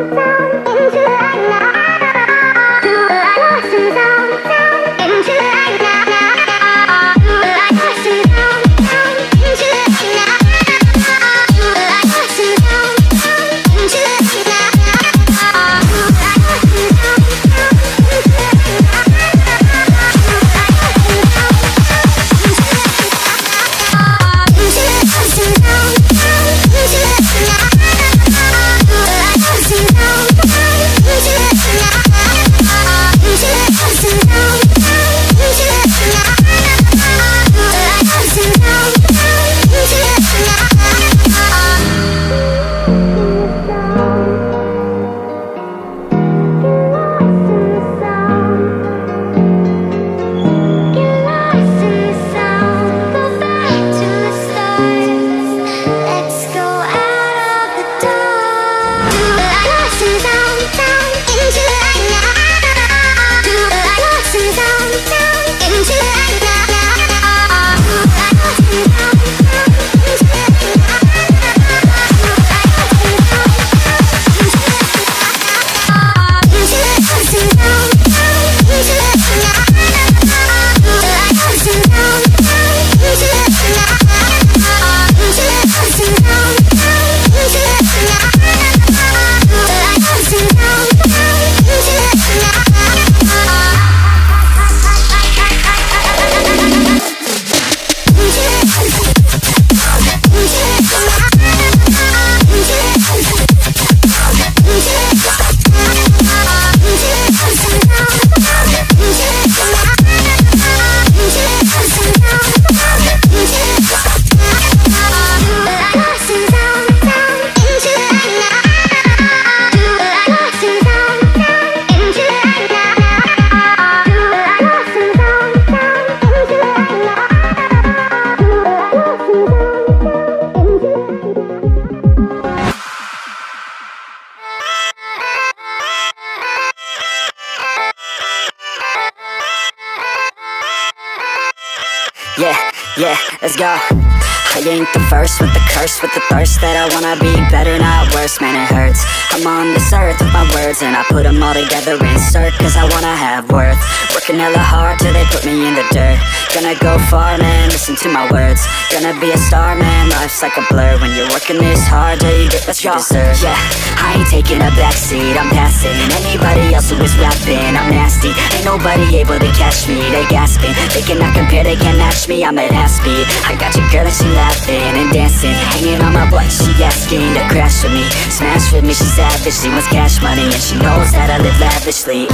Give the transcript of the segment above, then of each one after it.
Yeah, let's go. I ain't the first with the curse, with the thirst that I wanna be better, not worse, man it hurts. I'm on this earth with my words and I put them all together, insert, cause I wanna have worth. Working hella hard till they put me in the dirt. Gonna go far, man, listen to my words. Gonna be a star, man, life's like a blur. When you're working this hard till you get what you deserve. Yeah, I ain't taking a backseat, I'm passing anybody else who is rapping. I'm nasty, ain't nobody able to catch me. They gasping, they cannot compare, they can't match me. I'm at half speed, I got your girl and she laughing and dancing, hanging on my butt, she asking to crash with me, smash with me, she's savage, she wants cash money and she knows that I live lavishly.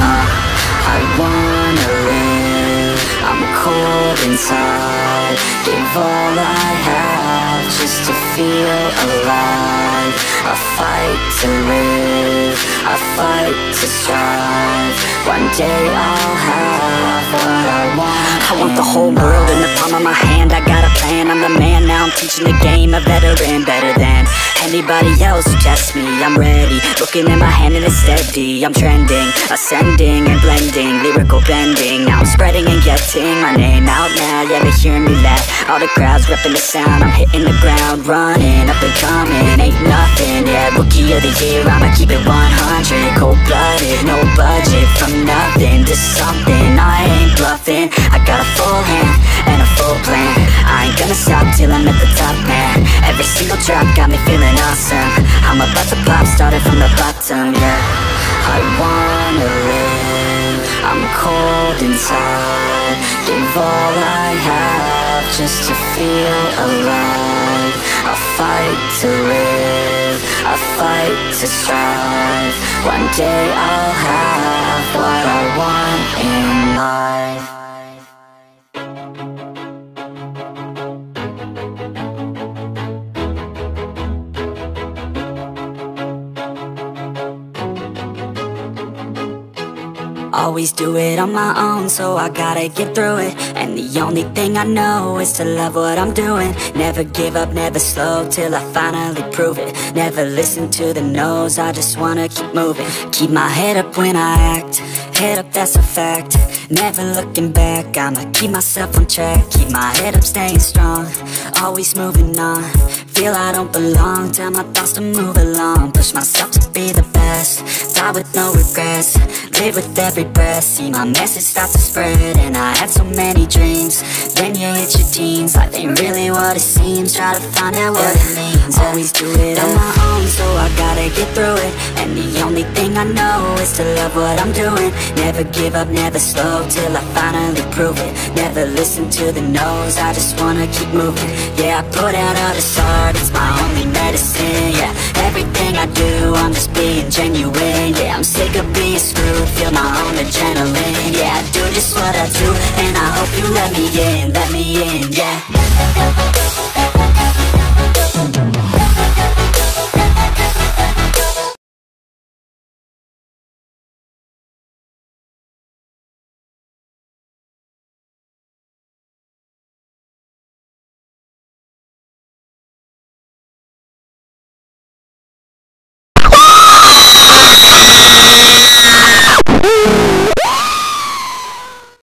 I wanna live, I'm cold inside, give all I have just to feel alive. I fight to live, I fight to strive, one day I'll have what I want. I want the whole world in the palm of my hand, I got a plan, I'm the man now, I'm teaching the game, a veteran, better than anybody else who tests me. I'm ready, looking at my hand and it's steady. I'm trending, ascending and blending, lyrical bending. Now I'm spreading and getting my name out now. Yeah, they hearing me laugh, all the crowds repping the sound. I'm hitting the ground, running, up and coming, ain't nothing. Yeah, rookie of the year, I'ma keep it 100. Cold-blooded, no budget, from nothing to something. I ain't bluffing, I got a full hand and a full plan. I ain't gonna stop till I'm at the top, man. Every single drop got me feeling awesome. I'm about to pop, started from the bottom, yeah. I wanna live, I'm cold inside, give all I have just to feel alive. I fight to live, I fight to strive, one day I'll have what I want in life. Always do it on my own, so I gotta get through it. And the only thing I know is to love what I'm doing. Never give up, never slow, till I finally prove it. Never listen to the no's, I just wanna keep moving. Keep my head up when I act, head up, that's a fact. Never looking back, I'ma keep myself on track. Keep my head up, staying strong, always moving on. Feel I don't belong, tell my thoughts to move along. Push myself to be the best, die with no regrets. Live with every breath, see my message start to spread. And I had so many dreams, then you hit your teens. Life ain't really what it seems, try to find out what it means. Always do it on my own, so I gotta get through it. And the only thing I know is to love what I'm doing. Never give up, never slow, till I finally prove it. Never listen to the no's, I just wanna keep moving. Yeah, I put out all this art, it's my only medicine. Yeah, everything I do, I'm just being genuine. Yeah, I'm sick of being screwed, feel my own adrenaline. Yeah, I do just what I do, and I hope you let me in, yeah.